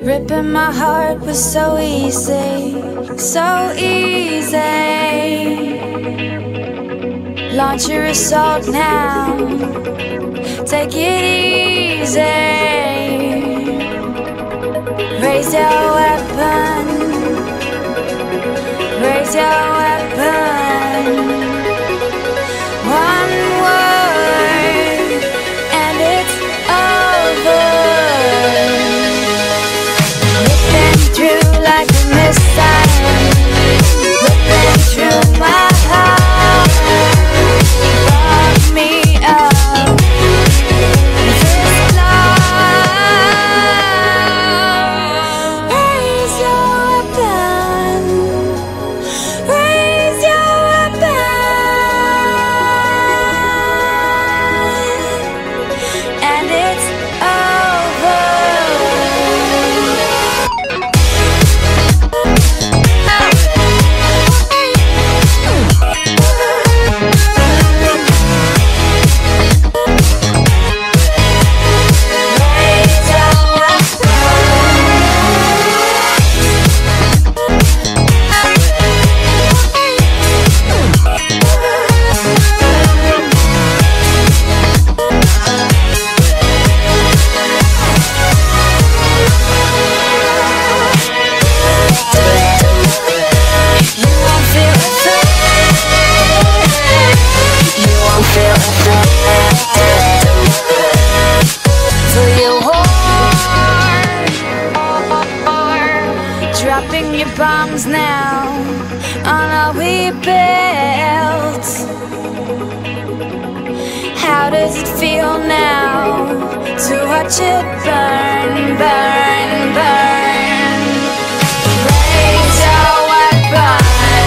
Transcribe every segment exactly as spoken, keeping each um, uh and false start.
Ripping my heart was so easy, so easy. Launch your assault now, take it easy. Raise your weapon, raise your weapon. One word and it's over. Like a missile, ripping through my heart. Lock me up this love. Raise your weapon, raise your weapon, and it's over. Dropping your bombs now on all we built. How does it feel now to watch it burn, burn, burn? Raise your weapon,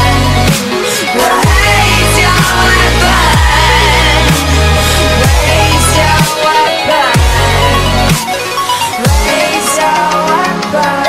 raise your weapon, raise your weapon, raise your weapon.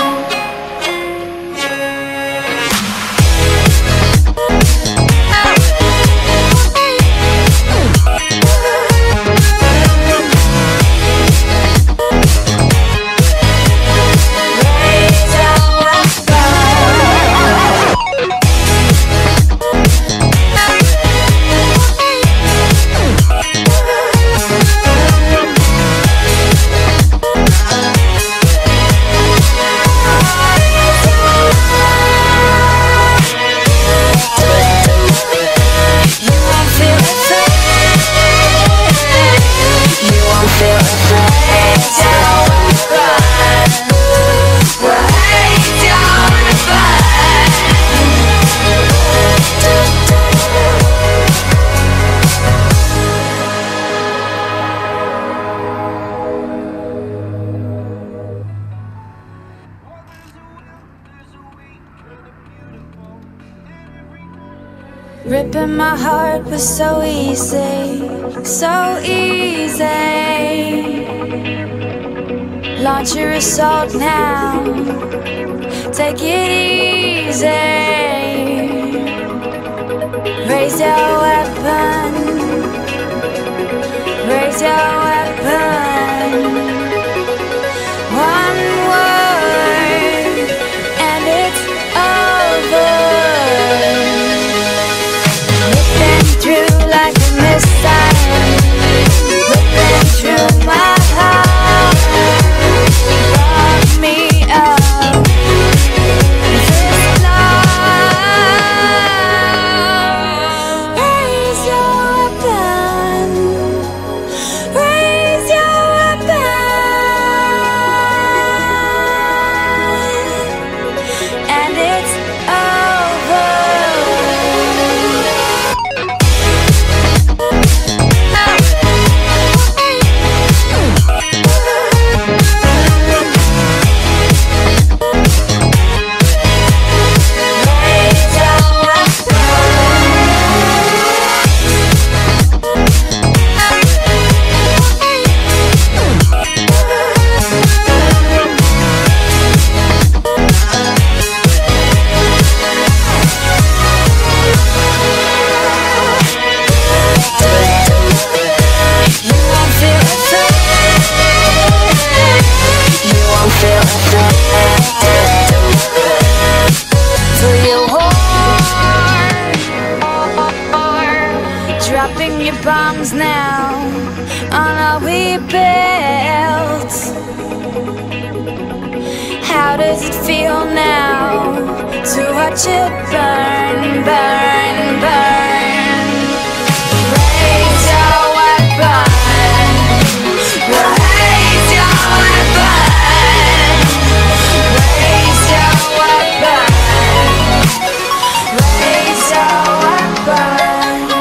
Ripping my heart was so easy, so easy. Launch your assault now, take it easy. Raise your weapon, raise your weapon. One word and it's over. Through like a missile, ripping through my heart. Lock me up this love. Raise your weapon, raise your rebuilt. How does it feel now to watch it burn, burn, burn? Raise your weapon. Raise your weapon. Raise your weapon. Raise your weapon.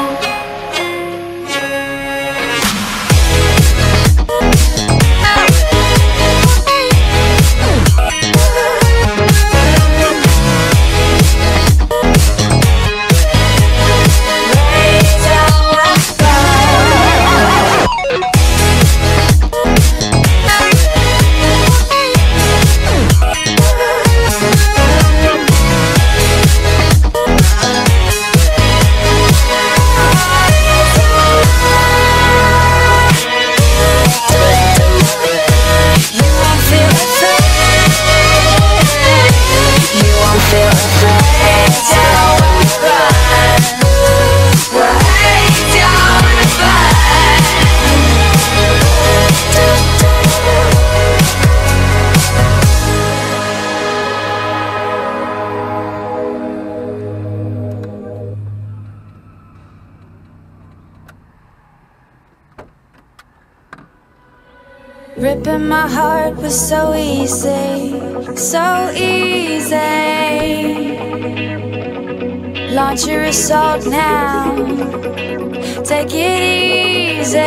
Ripping my heart was so easy, so easy. Launch your assault now, take it easy.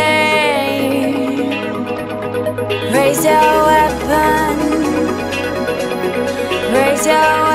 Raise your weapon, raise your weapon.